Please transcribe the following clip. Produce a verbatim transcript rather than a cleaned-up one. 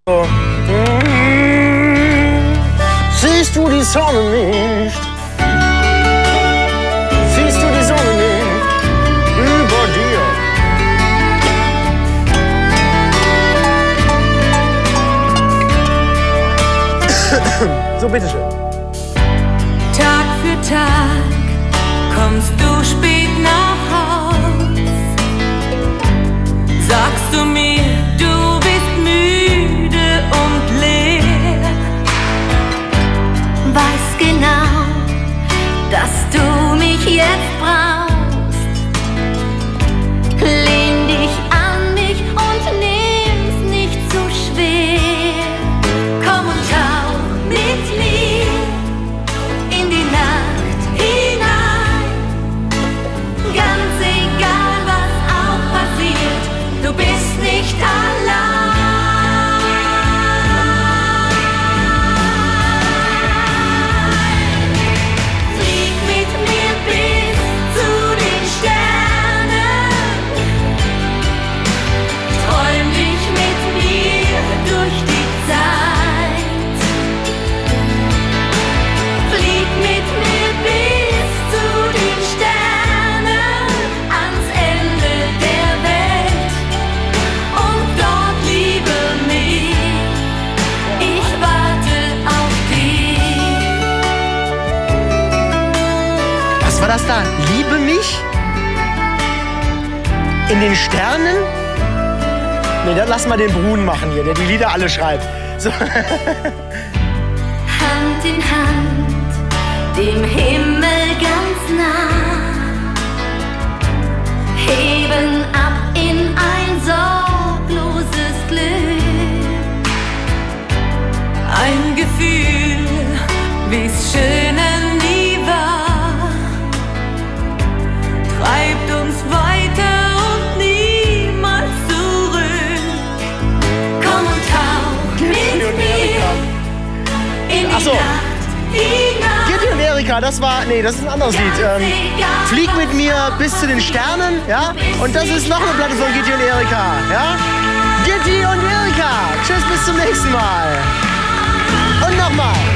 Siehst du die Sonne nicht? Siehst du die Sonne nicht über dir? So, bitteschön. Tag für Tag kommst du spät nach Haus. Sagst du mir, du bist müde und leer. Weiß genau, dass du mich jetzt brauchst. Lehn dich an mich und nimm's nicht zu schwer. Komm und tauch mit mir in die Nacht hinein. Ganz egal, was auch passiert, du bist nicht allein. Flieg mit mir bis zu den Sternen. Träum dich mit mir durch die Zeit. Flieg mit mir bis zu den Sternen ans Ende der Welt. Und dort liebe mich, ich warte auf dich. Was war das da? Liebe mich? In den Sternen? Nee, dann lass mal den Brun machen hier, der die Lieder alle schreibt. So. Hand in Hand, dem Himmel ganz nah, heben ab in ein sorgloses Glück. Ein Gefühl, wie's Schöne nie war, treibt uns weiter und niemals zurück. Komm und tauch mit mir in die Ach so. Nacht hinein. Gitti und Erika, das war, nee, das ist ein anderes Lied. Ähm, Flieg mit mir bis zu den Sternen, ja? Und das ist noch eine Platte von Gitti und Erika, ja? Gitti und Erika, tschüss, bis zum nächsten Mal. Und nochmal.